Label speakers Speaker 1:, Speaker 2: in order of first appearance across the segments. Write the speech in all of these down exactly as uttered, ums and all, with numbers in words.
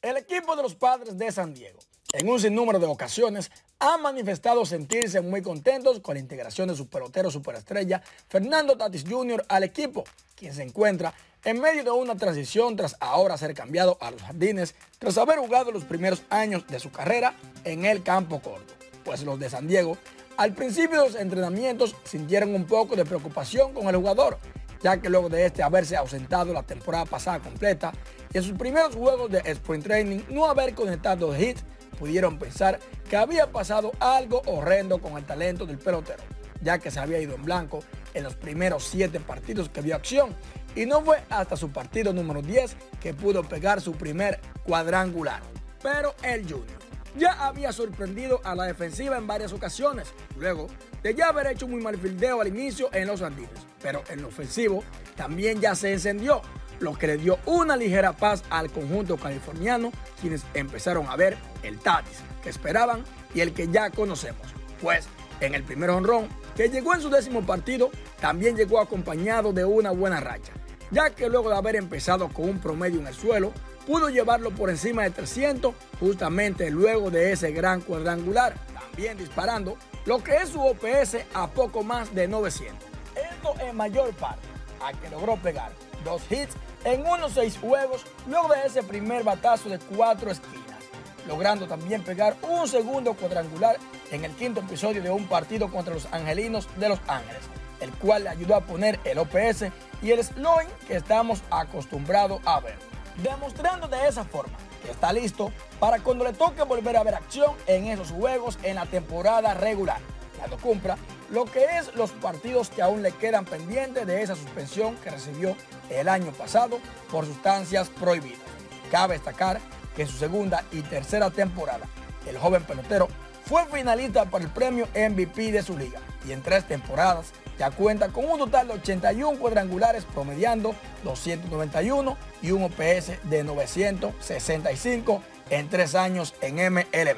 Speaker 1: El equipo de los Padres de San Diego, en un sinnúmero de ocasiones, ha manifestado sentirse muy contentos con la integración de su pelotero superestrella Fernando Tatis junior al equipo, quien se encuentra en medio de una transición tras ahora ser cambiado a los Jardines tras haber jugado los primeros años de su carrera en el campo corto. Pues los de San Diego, al principio de los entrenamientos, sintieron un poco de preocupación con el jugador, ya que luego de este haberse ausentado la temporada pasada completa y en sus primeros juegos de Spring Training no haber conectado hits, pudieron pensar que había pasado algo horrendo con el talento del pelotero, ya que se había ido en blanco en los primeros siete partidos que vio acción y no fue hasta su partido número diez que pudo pegar su primer cuadrangular. Pero el Junior ya había sorprendido a la defensiva en varias ocasiones, luego de ya haber hecho un muy mal fildeo al inicio en los Jardines, pero en lo ofensivo también ya se encendió, lo que le dio una ligera paz al conjunto californiano, quienes empezaron a ver el Tatis que esperaban y el que ya conocemos, pues en el primer jonrón, que llegó en su décimo partido, también llegó acompañado de una buena racha, ya que luego de haber empezado con un promedio en el suelo, pudo llevarlo por encima de trescientos justamente luego de ese gran cuadrangular, también disparando lo que es su O P S a poco más de novecientos. Esto en mayor parte a que logró pegar dos hits en unos seis juegos luego de ese primer batazo de cuatro esquinas, logrando también pegar un segundo cuadrangular en el quinto episodio de un partido contra los Angelinos de Los Ángeles, el cual le ayudó a poner el O P S y el slowing que estamos acostumbrados a ver, demostrando de esa forma que está listo para cuando le toque volver a ver acción en esos juegos en la temporada regular, cuando cumpla lo que es los partidos que aún le quedan pendientes de esa suspensión que recibió el año pasado por sustancias prohibidas. Cabe destacar que en su segunda y tercera temporada, el joven pelotero fue finalista para el premio M V P de su liga y en tres temporadas ya cuenta con un total de ochenta y uno cuadrangulares promediando doscientos noventa y uno y un O P S de novecientos sesenta y cinco en tres años en M L B.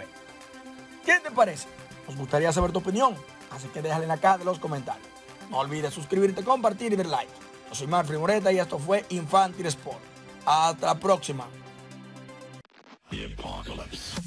Speaker 1: ¿Qué te parece? Nos gustaría saber tu opinión, así que déjala en acá de los comentarios. No olvides suscribirte, compartir y dar like. Yo soy Manfred Moreta y esto fue Infantil Sport. Hasta la próxima. The Apocalypse.